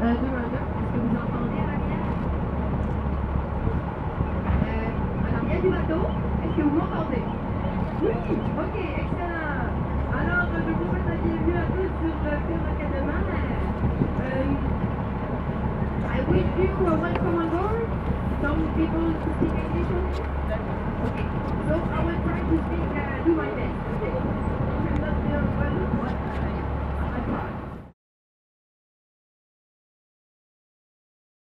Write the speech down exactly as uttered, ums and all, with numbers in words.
Euh, deux un deux. Est-ce que vous entendez à l'arrière? Euh, à l'arrière du bateau, est-ce que vous m'entendez? Oui. Ok, excellent. Alors, je vous souhaite la bienvenue à tous sur le Pierre Académie. Um, I wish you a welcome on board. Some people speak English only. Okay, so I will try to speak